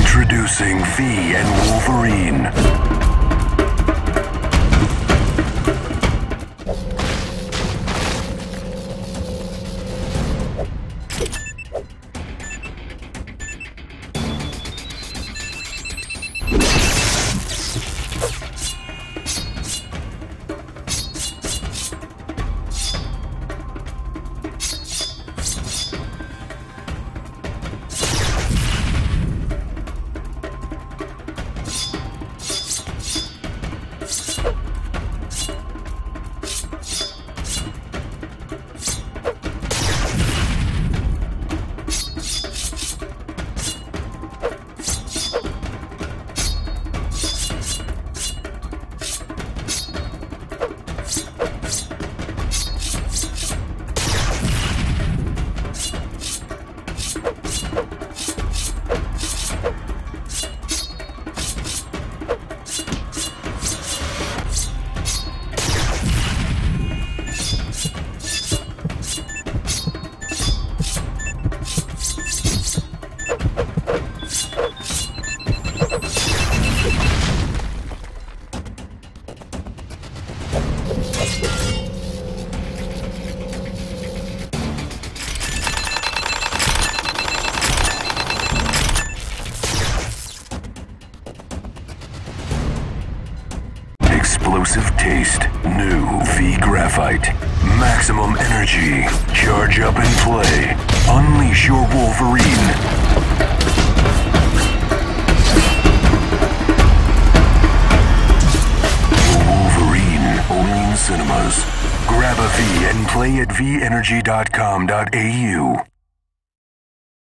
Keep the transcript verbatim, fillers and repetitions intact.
Introducing V and Wolverine. Explosive taste, new V Graphite. Maximum energy, charge up and play. Unleash your Wolverine. Wolverine, only in cinemas. Grab a V and play at v energy dot com dot a u.